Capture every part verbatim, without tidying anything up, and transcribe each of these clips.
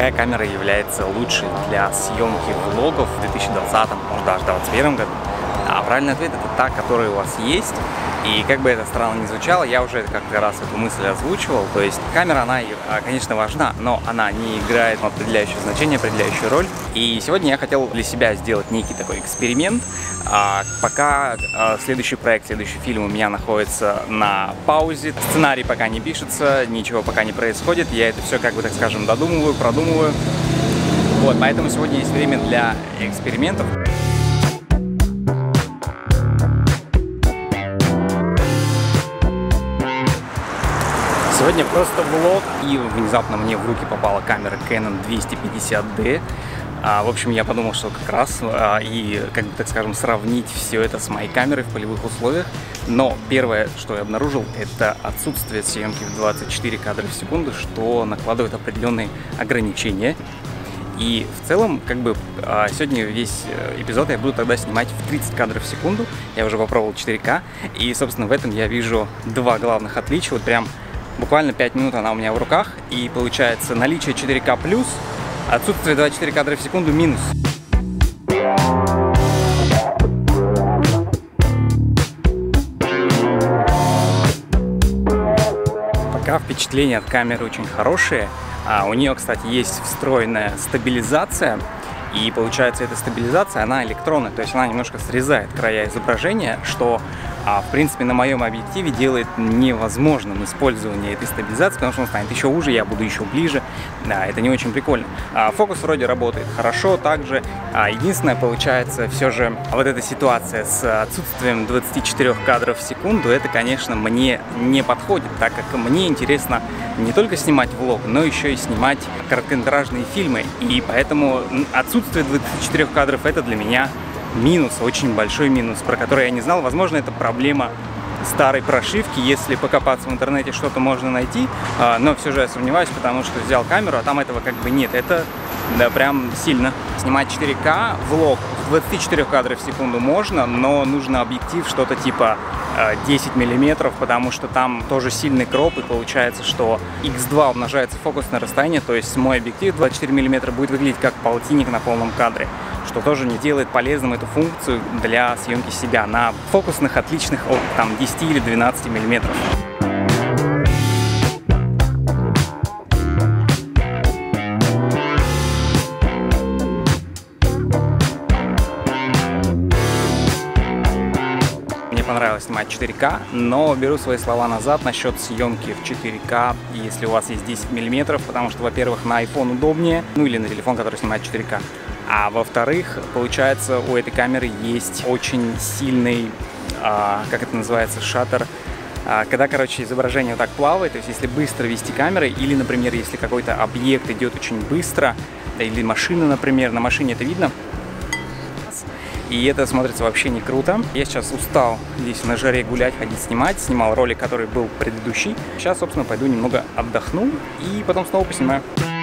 какая камера является лучшей для съемки влогов в две тысячи двадцатом, может даже двадцать первом году. А правильный ответ — это та, которая у вас есть. И как бы это странно ни звучало, я уже как-то раз эту мысль озвучивал. То есть камера, она, конечно, важна, но она не играет определяющее значение, определяющую роль. И сегодня я хотел для себя сделать некий такой эксперимент. А пока а, следующий проект, следующий фильм у меня находится на паузе. Сценарий пока не пишется, ничего пока не происходит. Я это все, как бы так скажем, додумываю, продумываю. Вот, поэтому сегодня есть время для экспериментов. Сегодня просто влог, и внезапно мне в руки попала камера Canon двести пятьдесят ди. А, в общем, я подумал, что как раз а, и, как бы так скажем, сравнить все это с моей камерой в полевых условиях. Но первое, что я обнаружил, это отсутствие съемки в двадцать четыре кадра в секунду, что накладывает определенные ограничения. И в целом, как бы, сегодня весь эпизод я буду тогда снимать в тридцать кадров в секунду. Я уже попробовал четыре ка, и, собственно, в этом я вижу два главных отличия. Вот прям буквально пять минут она у меня в руках, и получается наличие четыре ка плюс, отсутствие двадцать четыре кадра в секунду минус. Пока впечатления от камеры очень хорошие. А у нее, кстати, есть встроенная стабилизация. И получается, эта стабилизация, она электронная, то есть она немножко срезает края изображения, что, а, в принципе, на моем объективе делает невозможным использование этой стабилизации, потому что он станет еще уже, я буду еще ближе. Да, это не очень прикольно. А, фокус вроде работает хорошо также. А, единственное, получается, все же вот эта ситуация с отсутствием двадцати четырёх кадров в секунду, это, конечно, мне не подходит, так как мне интересно не только снимать влог, но еще и снимать короткометражные фильмы. И поэтому отсутствие Отсутствие двадцати четырёх кадров — это для меня минус, очень большой минус, про который я не знал. Возможно, это проблема старой прошивки, если покопаться в интернете, что-то можно найти, но все же я сомневаюсь, потому что взял камеру, а там этого как бы нет. Это, да, прям сильно. Снимать четыре ка влог в двадцати четырёх кадрах в секунду можно, но нужно объектив что-то типа десять миллиметров, потому что там тоже сильный кроп, и получается, что икс два умножается фокусное расстояние, то есть мой объектив двадцать четыре миллиметра будет выглядеть как полтинник на полном кадре, что тоже не делает полезным эту функцию для съемки себя на фокусных отличных от там десяти или двенадцати миллиметров. Понравилось снимать четыре ка, но беру свои слова назад насчет съемки в четыре ка, если у вас есть десять миллиметров, потому что, во-первых, на iPhone удобнее, ну или на телефон, который снимает четыре ка, а во-вторых, получается, у этой камеры есть очень сильный, а, как это называется, шаттер, а, когда, короче, изображение вот так плавает, то есть если быстро вести камерой, или, например, если какой-то объект идет очень быстро, или машина, например, на машине это видно, и это смотрится вообще не круто. Я сейчас устал здесь на жаре гулять, ходить, снимать. Снимал ролик, который был предыдущий. Сейчас, собственно, пойду немного отдохну и потом снова поснимаю.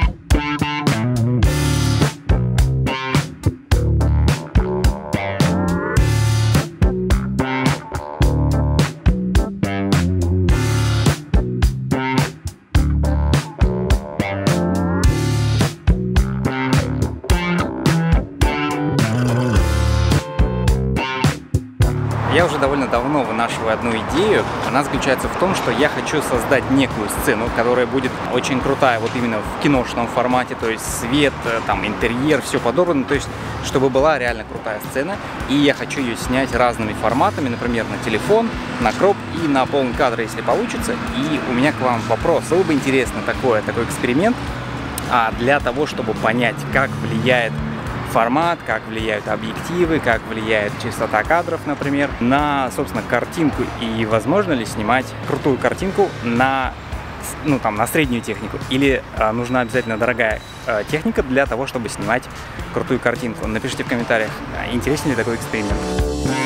Я уже довольно давно вынашиваю одну идею. Она заключается в том, что я хочу создать некую сцену, которая будет очень крутая, вот именно в киношном формате, то есть свет, там, интерьер, все подобное, то есть чтобы была реально крутая сцена. И я хочу ее снять разными форматами, например, на телефон, на кроп и на полный кадр, если получится. И у меня к вам вопрос. Было бы интересно такое, такой эксперимент а для того, чтобы понять, как влияет формат, как влияют объективы, как влияет частота кадров, например, на, собственно, картинку, и возможно ли снимать крутую картинку на, ну, там, на среднюю технику, или а, нужна обязательно дорогая а, техника для того, чтобы снимать крутую картинку. Напишите в комментариях, интересен ли такой эксперимент.